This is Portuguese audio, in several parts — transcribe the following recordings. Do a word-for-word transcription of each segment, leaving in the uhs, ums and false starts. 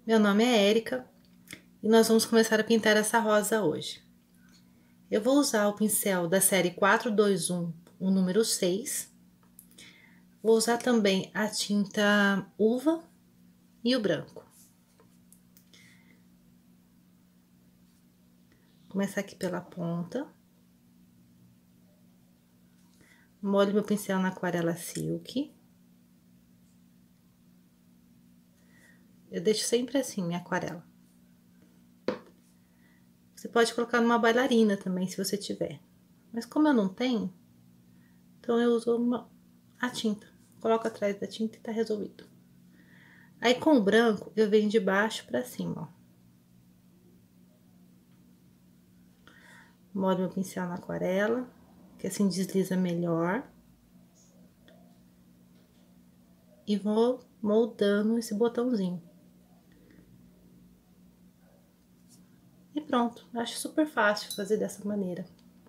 Meu nome é Érica e nós vamos começar a pintar essa rosa hoje. Eu vou usar o pincel da série quatro dois um, o número seis. Vou usar também a tinta uva e o branco. Vou começar aqui pela ponta. Molho meu pincel na aquarela Silk. Eu deixo sempre assim minha aquarela. Você pode colocar numa bailarina também, se você tiver. Mas como eu não tenho, então eu uso uma, a tinta. Coloco atrás da tinta e tá resolvido. Aí, com o branco, eu venho de baixo pra cima, ó. Molho meu pincel na aquarela, que assim desliza melhor. E vou moldando esse botãozinho. E pronto, acho super fácil fazer dessa maneira.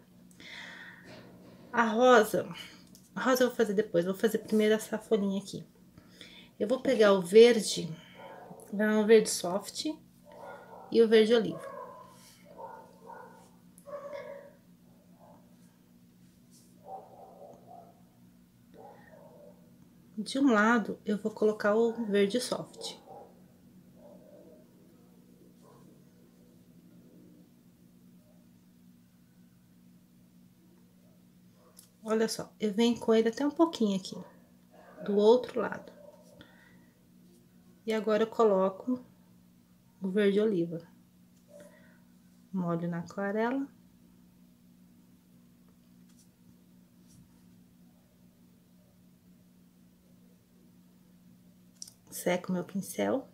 A rosa, a rosa eu vou fazer depois, vou fazer primeiro essa folhinha aqui. Eu vou pegar o verde, o verde soft e o verde oliva. De um lado, eu vou colocar o verde soft. Olha só, eu venho com ele até um pouquinho aqui, do outro lado. E agora eu coloco o verde oliva. Molho na aquarela. Seco meu pincel.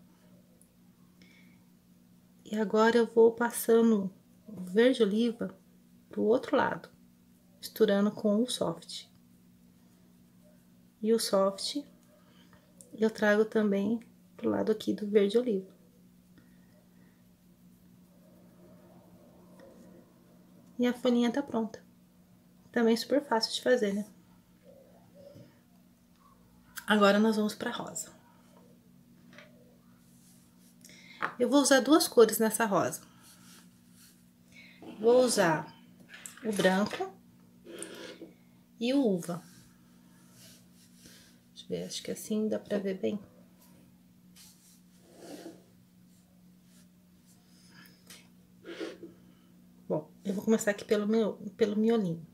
E agora eu vou passando o verde oliva pro outro lado, misturando com o soft. E o soft eu trago também pro lado aqui do verde oliva. E a folhinha tá pronta. Também super fácil de fazer, né? Agora nós vamos pra rosa. Eu vou usar duas cores nessa rosa. Vou usar o branco e o uva. Deixa eu ver, acho que assim dá pra ver bem. Bom, eu vou começar aqui pelo, meu, pelo miolinho.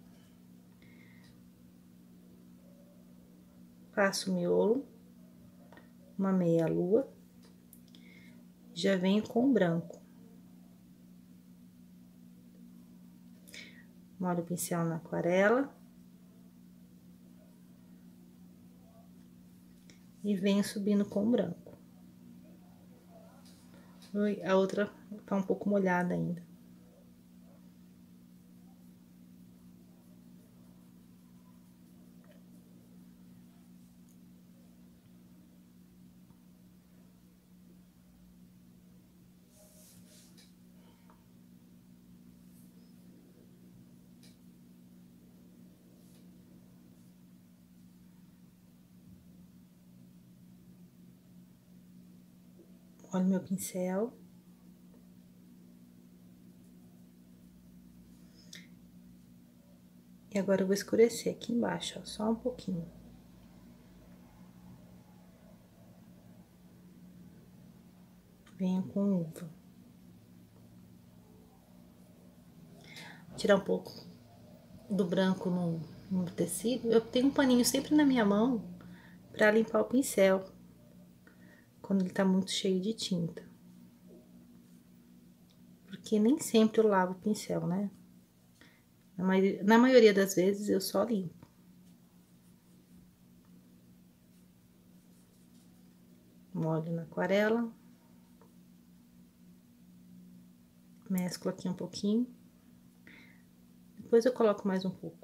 Faço o miolo, uma meia lua. Já venho com o branco. Molho o pincel na aquarela. E venho subindo com o branco. Oi, a outra tá um pouco molhada ainda. Olha meu pincel. E agora eu vou escurecer aqui embaixo, ó, só um pouquinho. Venho com uva. Tirar um pouco do branco no, no tecido. Eu tenho um paninho sempre na minha mão pra limpar o pincel, quando ele tá muito cheio de tinta. Porque nem sempre eu lavo o pincel, né? Na maioria, na maioria das vezes eu só limpo. Molho na aquarela. Mesclo aqui um pouquinho. Depois eu coloco mais um pouco.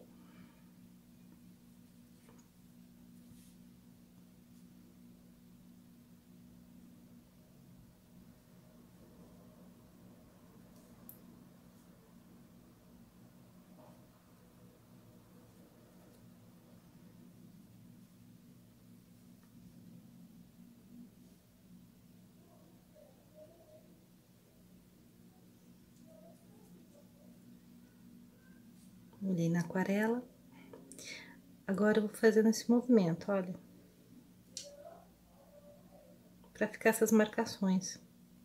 Molhei na aquarela. Agora eu vou fazendo esse movimento, olha. Pra ficar essas marcações.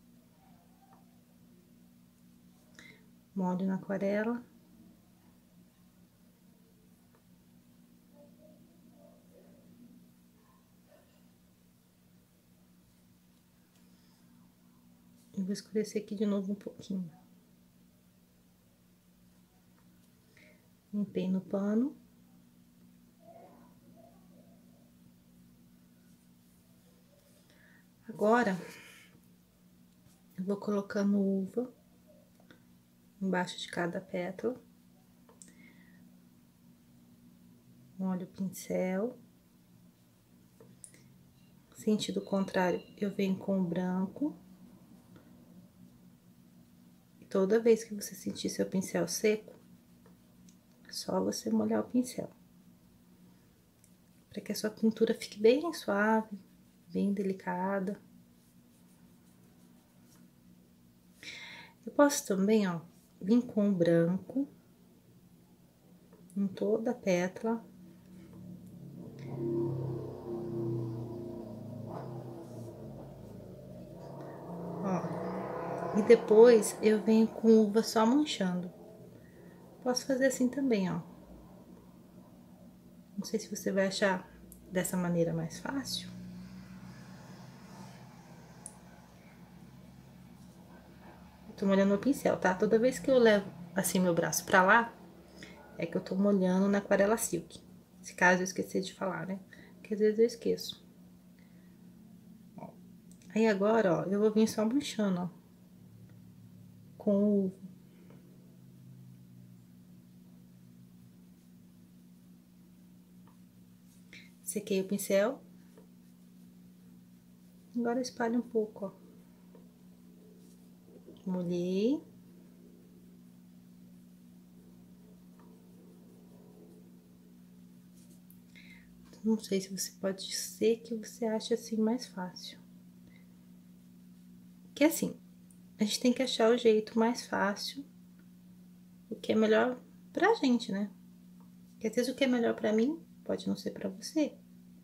Molho na aquarela. Eu vou escurecer aqui de novo um pouquinho. Limpei no pano. Agora, eu vou colocando uva embaixo de cada pétala. Molho o pincel. Sentido contrário, eu venho com o branco. E toda vez que você sentir seu pincel seco, é só você molhar o pincel. Para que a sua pintura fique bem suave, bem delicada. Eu posso também, ó, vir com o branco em toda a pétala. Ó, e depois eu venho com uva só manchando. Posso fazer assim também, ó. Não sei se você vai achar dessa maneira mais fácil. Tô molhando o pincel, tá? Toda vez que eu levo assim meu braço pra lá, é que eu tô molhando na aquarela silk. Se caso eu esquecer de falar, né? Porque às vezes eu esqueço. Ó. Aí agora, ó, eu vou vir só manchando, ó. Com o... Sequei o pincel. Agora eu espalho um pouco, ó. Molhei. Não sei se você pode ser que você ache assim mais fácil. Que assim, a gente tem que achar o jeito mais fácil, o que é melhor pra gente, né? Porque às vezes o que é melhor pra mim pode não ser pra você.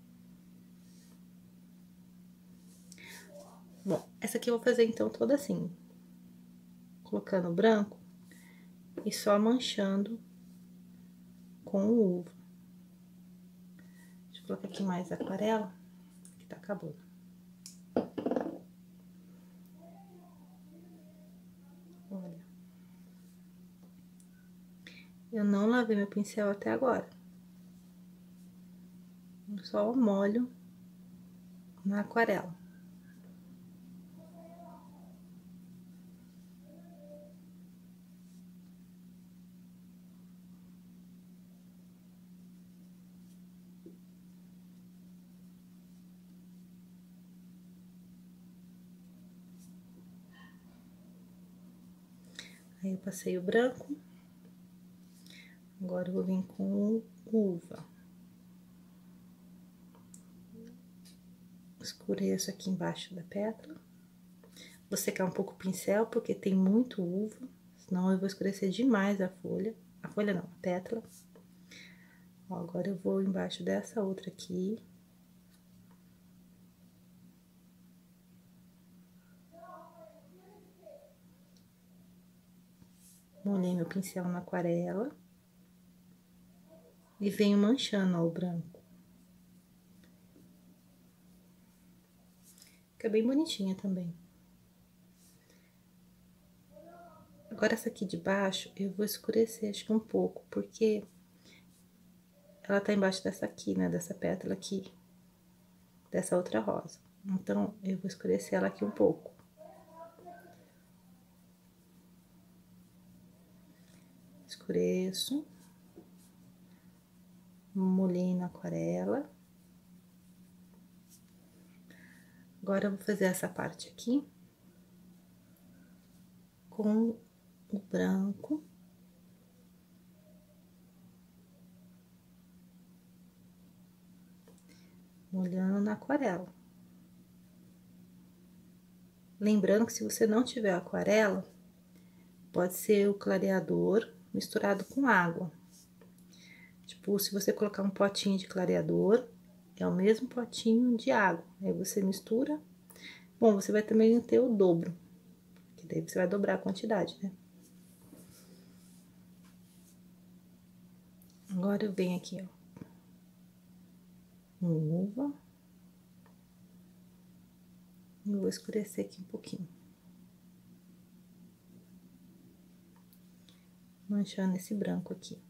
Bom, essa aqui eu vou fazer então toda assim. Colocando branco e só manchando com o uva. Deixa eu colocar aqui mais aquarela, que tá acabando. Olha. Eu não lavei meu pincel até agora. Eu só molho na aquarela. Aí eu passei o branco. Agora eu vou vir com uva. Escureço aqui embaixo da pétala. Vou secar um pouco o pincel, porque tem muito uva. Senão eu vou escurecer demais a folha. A folha não, a pétala. Ó, agora eu vou embaixo dessa outra aqui. Molhei meu pincel na aquarela. E venho manchando, ó, o branco. Fica bem bonitinha também. Agora essa aqui de baixo, eu vou escurecer, acho que um pouco, porque ela tá embaixo dessa aqui, né, dessa pétala aqui, dessa outra rosa. Então, eu vou escurecer ela aqui um pouco. Escureço. Molhei na aquarela. Agora, eu vou fazer essa parte aqui com o branco. Molhando na aquarela. Lembrando que se você não tiver aquarela, pode ser o clareador misturado com água. Tipo, se você colocar um potinho de clareador, é o mesmo potinho de água. Aí você mistura. Bom, você vai também ter o dobro, que daí você vai dobrar a quantidade, né? Agora eu venho aqui, ó. Uva. E vou escurecer aqui um pouquinho. Manchando esse branco aqui.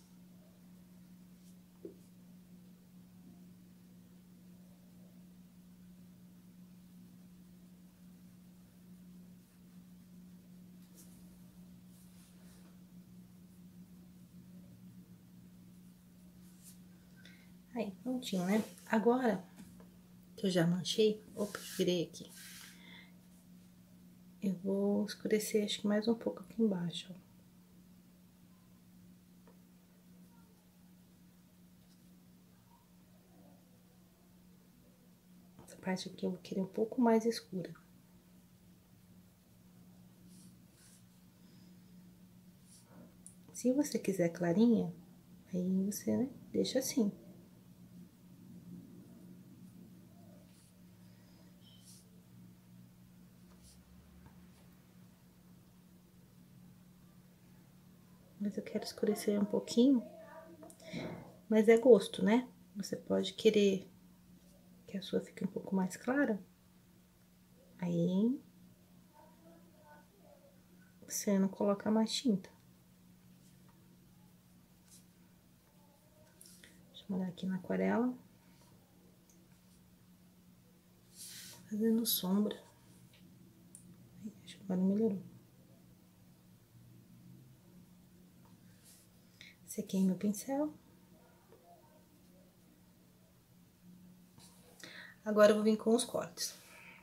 Aí, prontinho, né? Agora que eu já manchei, opa, virei aqui. Eu vou escurecer, acho que mais um pouco aqui embaixo, ó. Essa parte aqui eu vou querer um pouco mais escura. Se você quiser clarinha, aí você, né, deixa assim. Mas eu quero escurecer um pouquinho, mas é gosto, né? Você pode querer que a sua fique um pouco mais clara. Aí, você não coloca mais tinta. Deixa eu olhar aqui na aquarela. Fazendo sombra. Acho que agora melhorou. Sequei meu pincel. Agora eu vou vir com os cortes.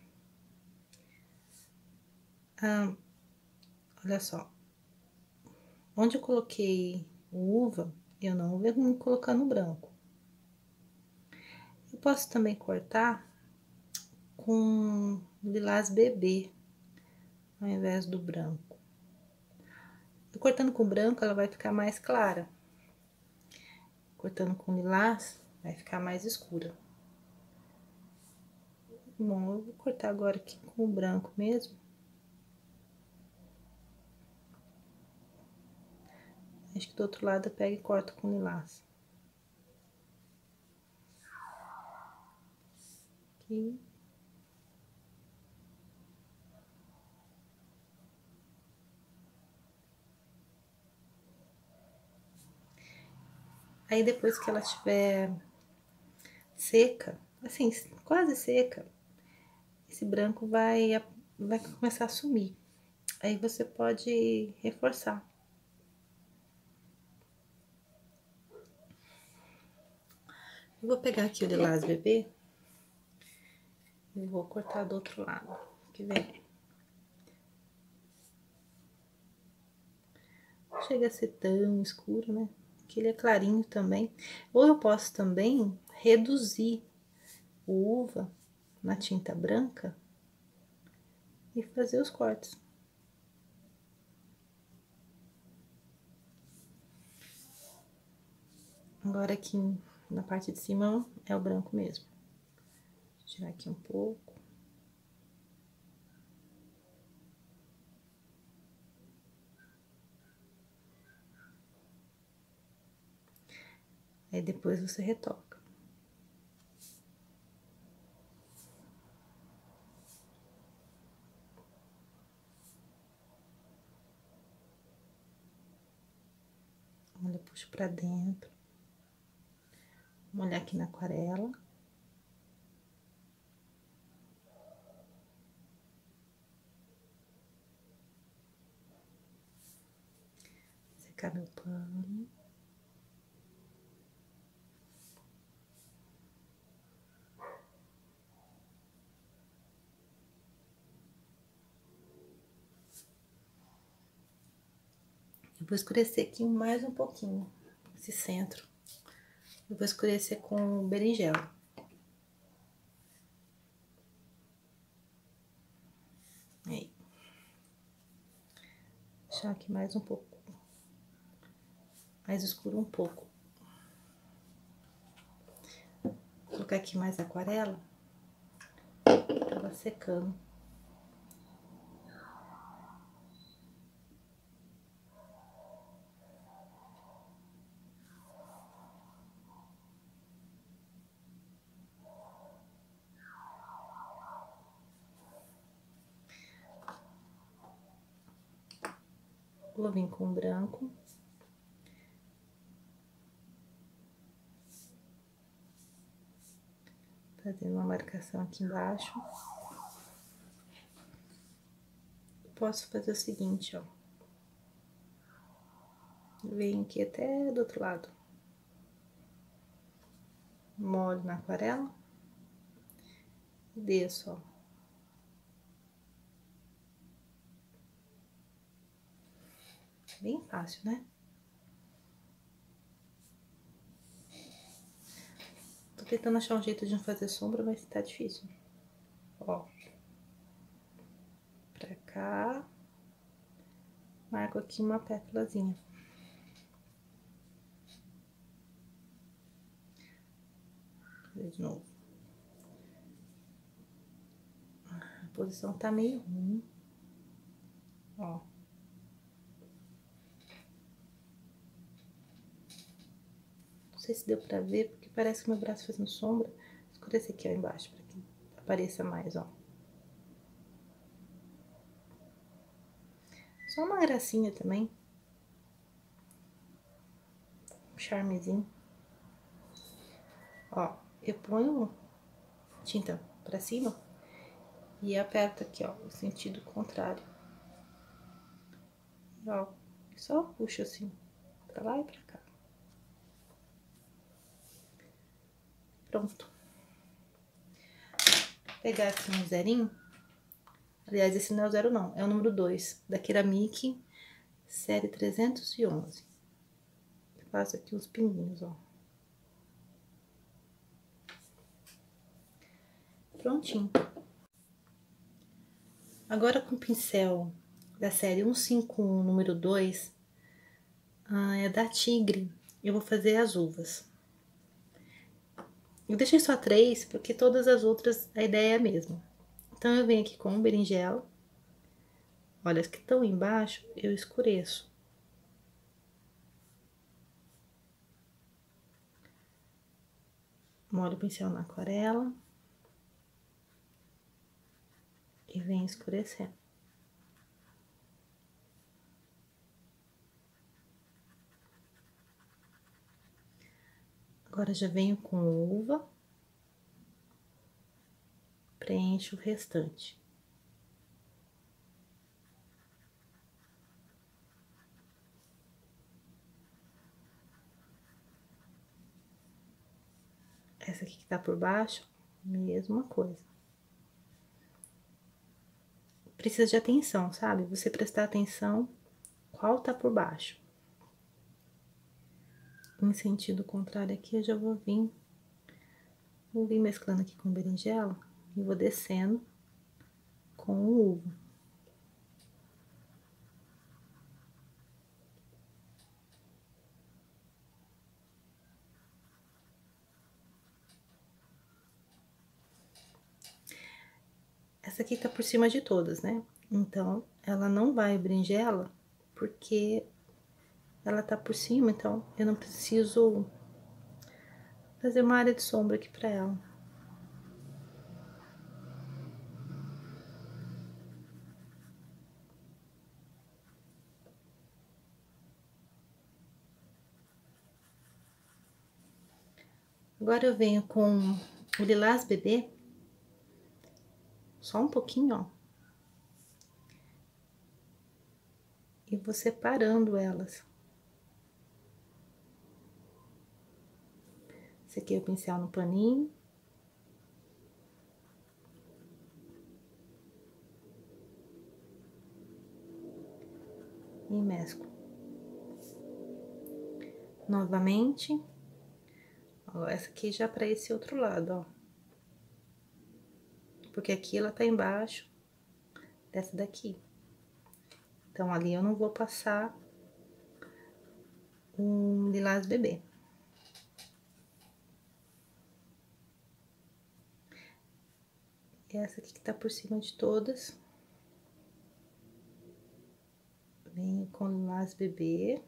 Ah, olha só. Onde eu coloquei o uva, eu não vou colocar no branco. Eu posso também cortar com lilás bebê, ao invés do branco. Cortando com branco, ela vai ficar mais clara. Cortando com lilás, vai ficar mais escura. Bom, eu vou cortar agora aqui com o branco mesmo. Acho que do outro lado eu pego e corto com lilás. Aqui. Aí depois que ela estiver seca, assim, quase seca, esse branco vai, vai começar a sumir. Aí você pode reforçar. Eu vou pegar aqui o lilás bebê e vou cortar do outro lado, que vem. Não chega a ser tão escuro, né? Porque ele é clarinho também. Ou eu posso também reduzir o uva na tinta branca e fazer os cortes. Agora aqui na parte de cima é o branco mesmo. Vou tirar aqui um pouco. Aí depois você retoca. Olha, puxo pra dentro. Vamos olhar aqui na aquarela. Secar meu pano. Eu vou escurecer aqui mais um pouquinho, esse centro. Eu vou escurecer com berinjela. Aí. Deixar aqui mais um pouco. Mais escuro um pouco. colocar aqui mais aquarela. Tava secando. Vou vir com branco. Fazendo uma marcação aqui embaixo. Posso fazer o seguinte, ó. Venho aqui até do outro lado. Molho na aquarela. E desço, ó. Bem fácil, né? Tô tentando achar um jeito de não fazer sombra, mas tá difícil. Ó. Pra cá. Marco aqui uma pétalazinha. Vou de novo. A posição tá meio ruim. Ó. Não sei se deu pra ver, porque parece que meu braço fazendo sombra. Vou escurecer aqui, ó, embaixo, pra que apareça mais, ó. Só uma gracinha também. Um charmezinho. Ó, eu ponho tinta pra cima e aperto aqui, ó, no sentido contrário. Ó, só puxo assim, pra lá e pra cá. Pronto. Vou pegar aqui um zerinho. Aliás, esse não é o zero não, é o número dois, da Keramic, série trezentos e onze. Faço aqui uns pinguinhos, ó. Prontinho. Agora com o pincel da série cento e cinquenta e um, número dois, ah, é da Tigre, eu vou fazer as uvas. Eu deixei só três, porque todas as outras a ideia é a mesma. Então, eu venho aqui com um berinjela. Olha, as que estão embaixo, eu escureço. Molho o pincel na aquarela. E venho escurecendo. Agora, já venho com uva. Preencho o restante. Essa aqui que tá por baixo, mesma coisa. Precisa de atenção, sabe? Você prestar atenção qual tá por baixo. Em sentido contrário aqui, eu já vou vir, vou vir mesclando aqui com berinjela e vou descendo com o uva. Essa aqui tá por cima de todas, né? Então, ela não vai berinjela, porque ela tá por cima, então eu não preciso fazer uma área de sombra aqui pra ela. Agora eu venho com o Lilás Bebê, só um pouquinho, ó. E vou separando elas. Esse aqui é o pincel no paninho. E mesclo. Novamente. Ó, essa aqui já pra esse outro lado, ó. Porque aqui ela tá embaixo dessa daqui. Então, ali eu não vou passar um Lilás Bebê. essa aqui que tá por cima de todas. Venho com Lilás Bebê.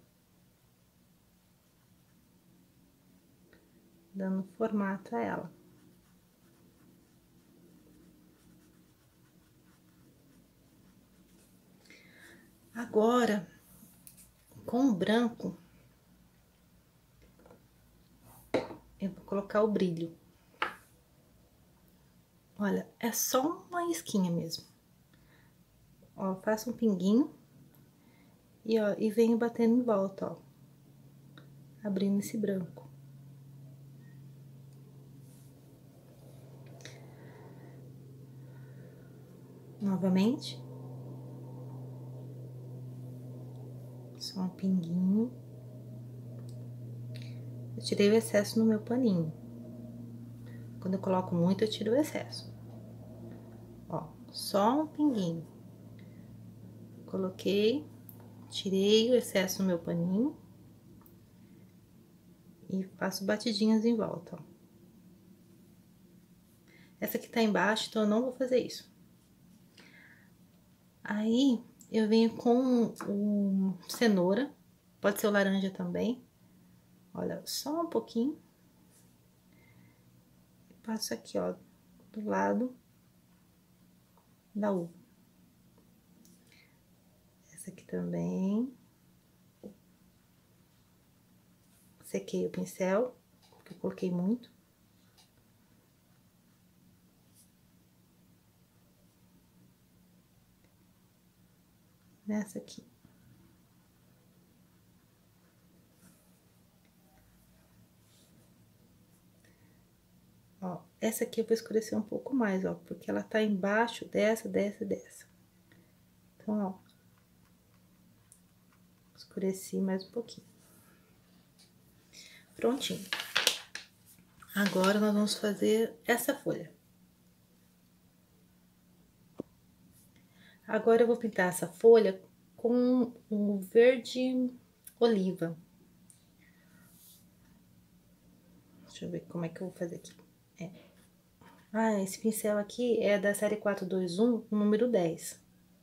Dando formato a ela. Agora, com o branco, eu vou colocar o brilho. Olha, é só uma isquinha mesmo. Ó, faço um pinguinho e, ó, e venho batendo em volta, ó. Abrindo esse branco. Novamente. Só um pinguinho. Eu tirei o excesso no meu paninho. Quando eu coloco muito, eu tiro o excesso. Ó, só um pinguinho. Coloquei, tirei o excesso no meu paninho. E faço batidinhas em volta, ó. Essa aqui tá embaixo, então eu não vou fazer isso. Aí, eu venho com o cenoura, pode ser o laranja também. Olha, só um pouquinho. Passo aqui, ó, do lado da uva. Essa aqui também. Sequei o pincel, porque eu coloquei muito. Nessa aqui. Ó, essa aqui eu vou escurecer um pouco mais, ó, porque ela tá embaixo dessa, dessa, dessa. Então, ó, escureci mais um pouquinho. Prontinho. Agora, nós vamos fazer essa folha. Agora, eu vou pintar essa folha com o verde oliva. Deixa eu ver como é que eu vou fazer aqui. É. Ah, esse pincel aqui é da série quatro dois um, o número dez.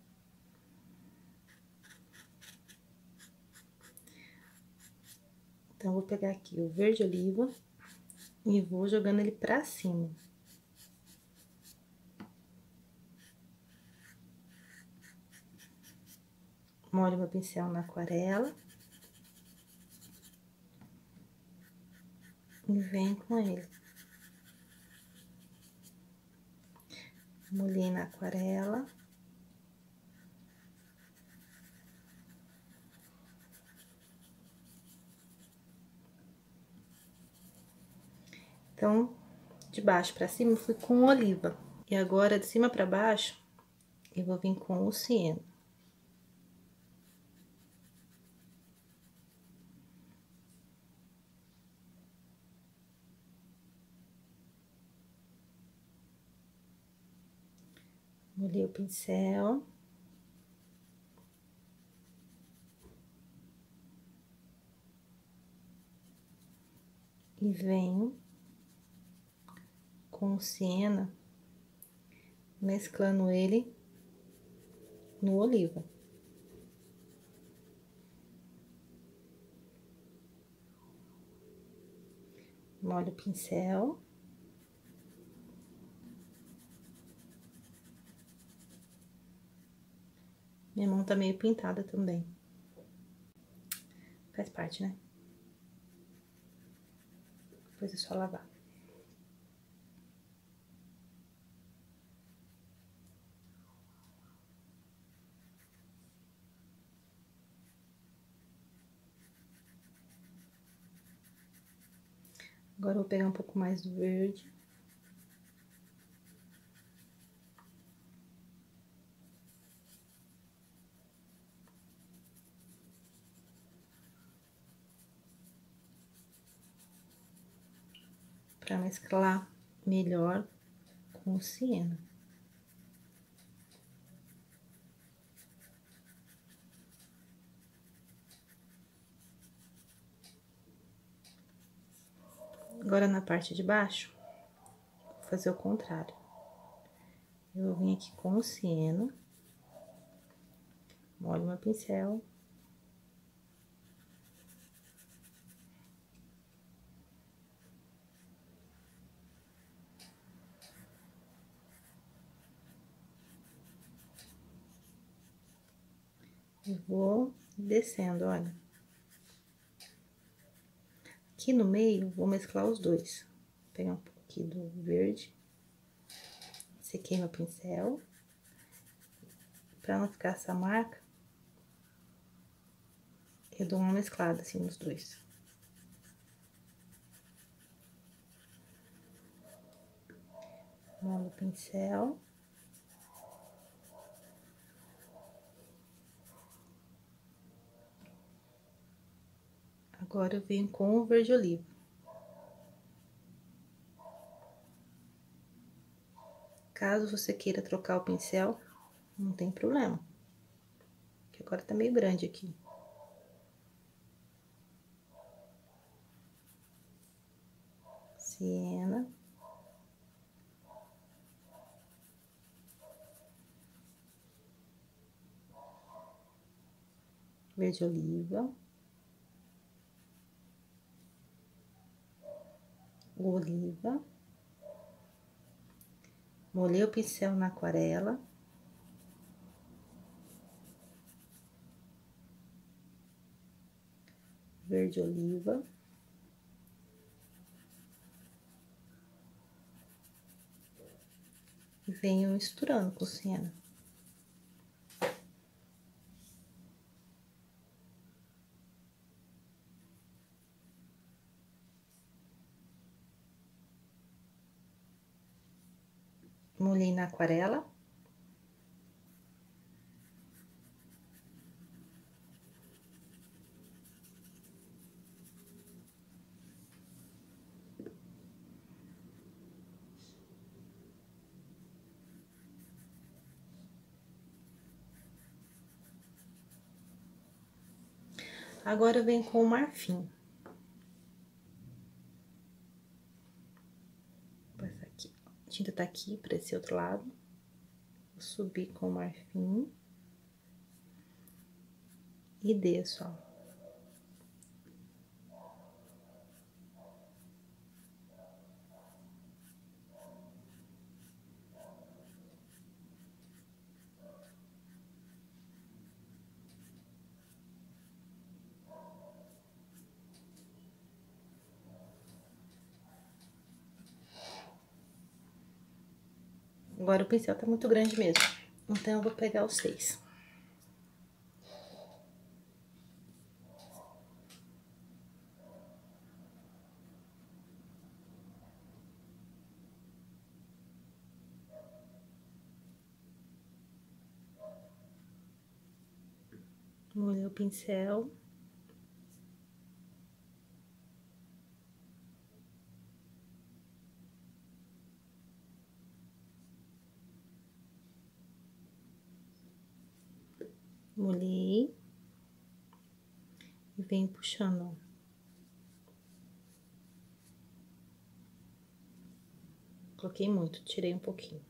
Então, eu vou pegar aqui o verde oliva e vou jogando ele pra cima. Molho meu pincel na aquarela. E venho com ele. Molhei na aquarela. Então, de baixo pra cima, eu fui com oliva. E agora, de cima pra baixo, eu vou vir com o cieno. Molhei o pincel. E venho com o siena, mesclando ele no oliva. Molho o pincel. Minha mão tá meio pintada também. Faz parte, né? Depois é só lavar. Agora, eu vou pegar um pouco mais do verde. Pra mesclar melhor com o siena. Agora, na parte de baixo, vou fazer o contrário. Eu vou vir aqui com o ciano, molho meu pincel. E vou descendo, olha. Aqui no meio, vou mesclar os dois. Vou pegar um pouco aqui do verde. Sequei meu pincel. Pra não ficar essa marca, eu dou uma mesclada assim nos dois. Molo o pincel. Agora eu venho com o verde oliva. Caso você queira trocar o pincel, não tem problema. Que agora tá meio grande aqui. Siena. Verde oliva. Oliva. Molhei o pincel na aquarela. Verde oliva. E venho misturando com siena. Molhei na aquarela. Agora eu venho com o marfim. Vou passar aqui. A tinta tá aqui pra esse outro lado. Vou subir com o marfim. E desço, ó. Agora o pincel tá muito grande mesmo, então eu vou pegar os seis. Molhei o pincel. Molhei. E venho puxando, ó. Coloquei muito, tirei um pouquinho.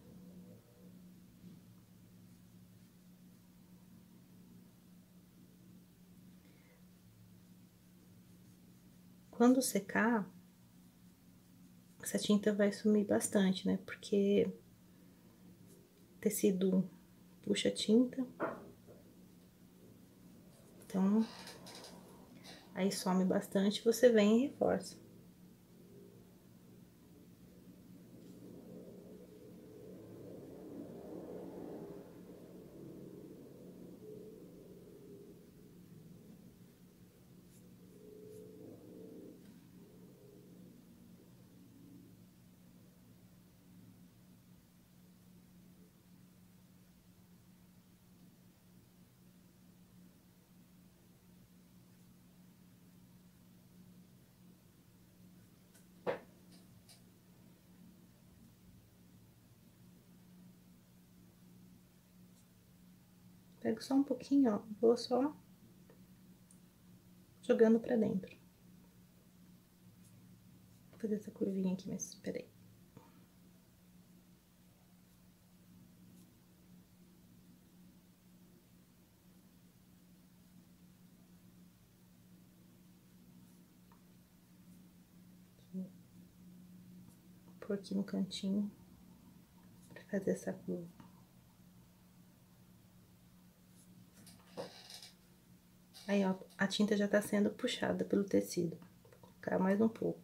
Quando secar, essa tinta vai sumir bastante, né? Porque tecido puxa tinta. Então, aí some bastante, você vem e reforça. Pego só um pouquinho, ó, vou só jogando pra dentro. Vou fazer essa curvinha aqui, mas peraí. pôr aqui no cantinho pra fazer essa curva. Aí, ó, a tinta já tá sendo puxada pelo tecido. Vou colocar mais um pouco.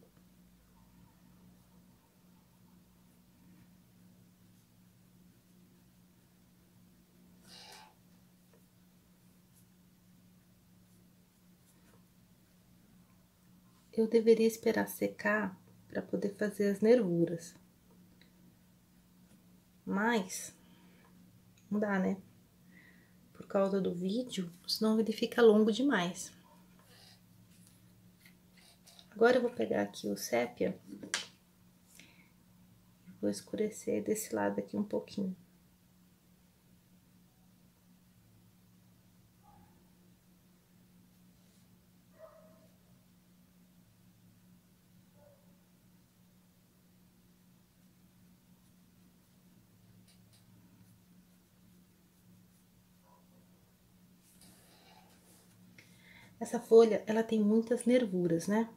Eu deveria esperar secar para poder fazer as nervuras. Mas não dá, né? Por causa do vídeo, senão ele fica longo demais. Agora eu vou pegar aqui o sépia. Vou escurecer desse lado aqui um pouquinho. Essa folha, ela tem muitas nervuras, né?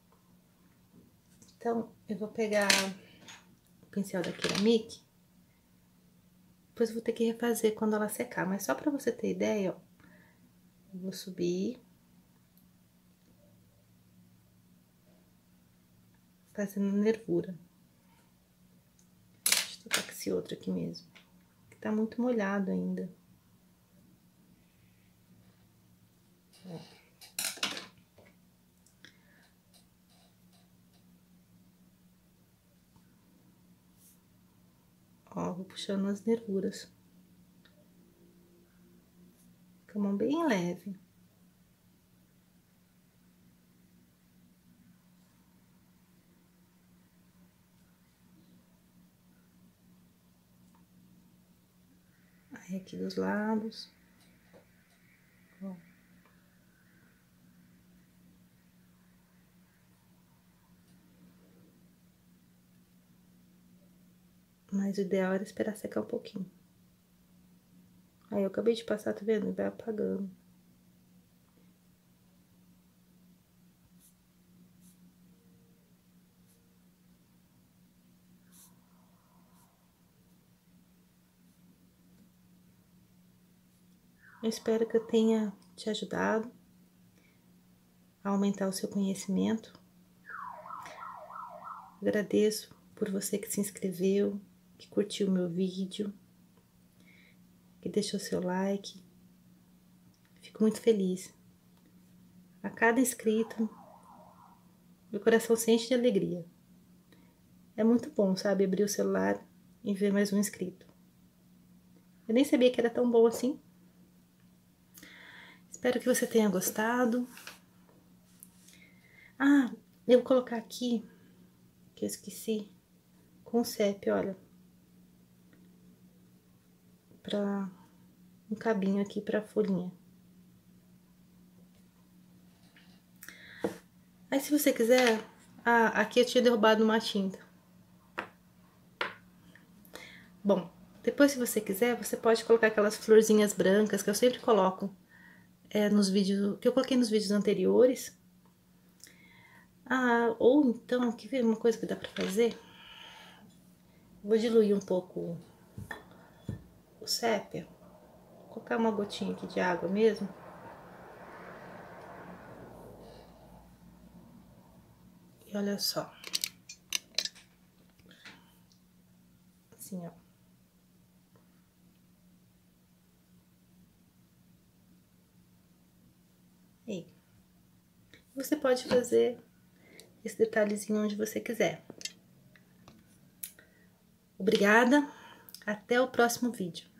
Então, eu vou pegar o pincel da Keramic. Depois eu vou ter que refazer quando ela secar. Mas só pra você ter ideia, ó. Eu vou subir. Fazendo nervura. Deixa eu tocar com esse outro aqui mesmo. Que tá muito molhado ainda. Ó. Ó, vou puxando as nervuras. Com a mão bem leve. Aí aqui dos lados. Ó. Mas o ideal era esperar secar um pouquinho. Aí eu acabei de passar, tá vendo? E vai apagando. Eu espero que eu tenha te ajudado a aumentar o seu conhecimento. Agradeço por você que se inscreveu, que curtiu o meu vídeo, que deixou seu like. Fico muito feliz. A cada inscrito, meu coração se enche de alegria. É muito bom, sabe, abrir o celular e ver mais um inscrito. Eu nem sabia que era tão bom assim. Espero que você tenha gostado. Ah, eu vou colocar aqui, que eu esqueci, com sépia, olha. Pra um cabinho aqui pra folhinha. Aí se você quiser... Ah, aqui eu tinha derrubado uma tinta. Bom, depois se você quiser, você pode colocar aquelas florzinhas brancas que eu sempre coloco é, nos vídeos... Que eu coloquei nos vídeos anteriores. Ah, ou então, quer ver uma coisa que dá pra fazer? Vou diluir um pouco o sépia. Vou colocar uma gotinha aqui de água mesmo. E olha só. Assim, ó. Aí. Você pode fazer esse detalhezinho onde você quiser. Obrigada. Até o próximo vídeo.